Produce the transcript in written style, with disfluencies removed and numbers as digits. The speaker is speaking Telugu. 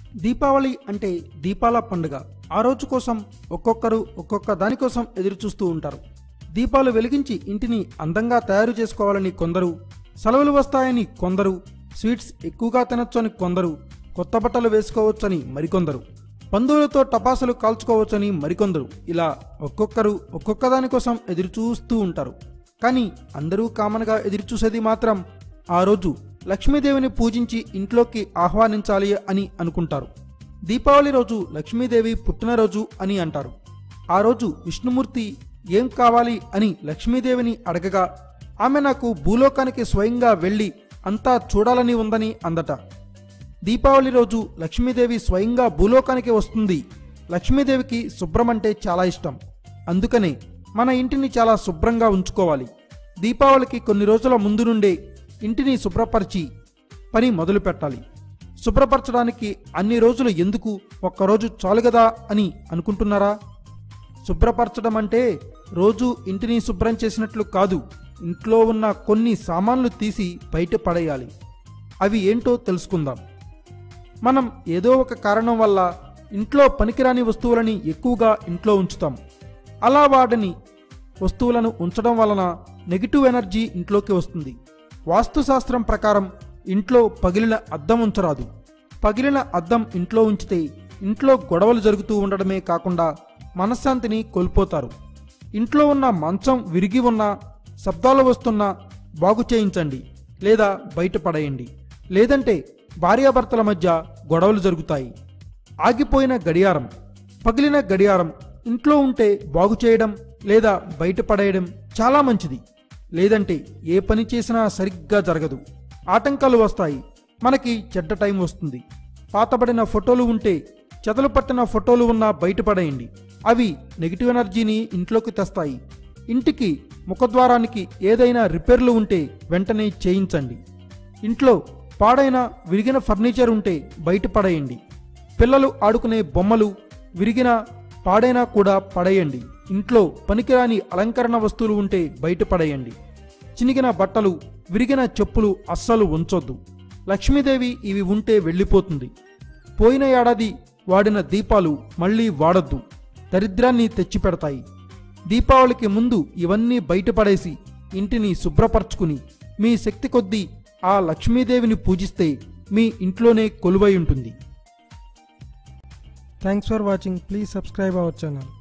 దీపావళి అంటే దీపాల పండుగ. ఆ రోజు కోసం ఒక్కొక్కరు ఒక్కొక్క దానికోసం ఎదురు చూస్తూ ఉంటారు. దీపాలు వెలిగించి ఇంటిని అందంగా తయారు చేసుకోవాలని కొందరు, సెలవులు వస్తాయని కొందరు, స్వీట్స్ ఎక్కువగా తినొచ్చని కొందరు, కొత్త బట్టలు వేసుకోవచ్చని మరికొందరు, బంధువులతో టపాసులు కాల్చుకోవచ్చని మరికొందరు, ఇలా ఒక్కొక్కరు ఒక్కొక్క దానికోసం ఎదురు చూస్తూ ఉంటారు. కానీ అందరూ కామన్గా ఎదురు చూసేది మాత్రం ఆ రోజు లక్ష్మీదేవిని పూజించి ఇంట్లోకి ఆహ్వానించాలి అని అనుకుంటారు. దీపావళి రోజు లక్ష్మీదేవి పుట్టినరోజు అని అంటారు. ఆ రోజు విష్ణుమూర్తి ఏం కావాలి అని లక్ష్మీదేవిని అడగగా ఆమె నాకు భూలోకానికి స్వయంగా వెళ్ళి అంతా చూడాలని ఉందని అందట. దీపావళి రోజు లక్ష్మీదేవి స్వయంగా భూలోకానికి వస్తుంది. లక్ష్మీదేవికి శుభ్రం అంటే చాలా ఇష్టం. అందుకనే మన ఇంటిని చాలా శుభ్రంగా ఉంచుకోవాలి. దీపావళికి కొన్ని రోజుల ముందు నుండే ఇంటిని శుభ్రపరిచి పని మొదలు పెట్టాలి. శుభ్రపరచడానికి అన్ని రోజులు ఎందుకు, ఒక్కరోజు చాలు కదా అని అనుకుంటున్నారా? శుభ్రపరచడం అంటే రోజు ఇంటిని శుభ్రం చేసినట్లు కాదు. ఇంట్లో ఉన్న కొన్ని సామాన్లు తీసి బయట పడేయాలి. అవి ఏంటో తెలుసుకుందాం. మనం ఏదో ఒక కారణం వల్ల ఇంట్లో పనికిరాని వస్తువులని ఎక్కువగా ఇంట్లో ఉంచుతాం. అలా వాడని వస్తువులను ఉంచడం వలన నెగిటివ్ ఎనర్జీ ఇంట్లోకి వస్తుంది. వాస్తుశాస్త్రం ప్రకారం ఇంట్లో పగిలిన అద్దం ఉంచరాదు. పగిలిన అద్దం ఇంట్లో ఉంచితే ఇంట్లో గొడవలు జరుగుతూ ఉండడమే కాకుండా మనశ్శాంతిని కోల్పోతారు. ఇంట్లో ఉన్న మంచం విరిగి ఉన్నా, శబ్దాలు వస్తున్నా బాగు చేయించండి లేదా బయట పడేయండి. లేదంటే భార్యాభర్తల మధ్య గొడవలు జరుగుతాయి. ఆగిపోయిన గడియారం, పగిలిన గడియారం ఇంట్లో ఉంటే బాగు చేయడం లేదా బయట పడేయడం చాలా మంచిది. లేదంటే ఏ పని చేసినా సరిగ్గా జరగదు, ఆటంకాలు వస్తాయి, మనకి చెడ్డ టైం వస్తుంది. పాతబడిన ఫోటోలు ఉంటే, చెదలు పట్టిన ఫోటోలు ఉన్నా బయటపడేయండి. అవి నెగిటివ్ ఎనర్జీని ఇంట్లోకి తెస్తాయి. ఇంటికి ముఖద్వారానికి ఏదైనా రిపేర్లు ఉంటే వెంటనే చేయించండి. ఇంట్లో పాడైన విరిగిన ఫర్నిచర్ ఉంటే బయట పడేయండి. పిల్లలు ఆడుకునే బొమ్మలు విరిగిన పాడైనా కూడా పడేయండి. ఇంట్లో పనికిరాని అలంకరణ వస్తువులు ఉంటే బయట పడేయండి. చినిగిన బట్టలు, విరిగిన చెప్పులు అస్సలు ఉంచొద్దు. లక్ష్మీదేవి ఇవి ఉంటే వెళ్ళిపోతుంది. పోయిన ఏడాది వాడిన దీపాలు మళ్ళీ వాడొద్దు, దరిద్రాన్ని తెచ్చిపెడతాయి. దీపావళికి ముందు ఇవన్నీ బయటపడేసి ఇంటిని శుభ్రపరచుకుని మీ శక్తి కొద్దీ ఆ లక్ష్మీదేవిని పూజిస్తే మీ ఇంట్లోనే కొలువై ఉంటుంది. Thanks for watching. Please subscribe our channel.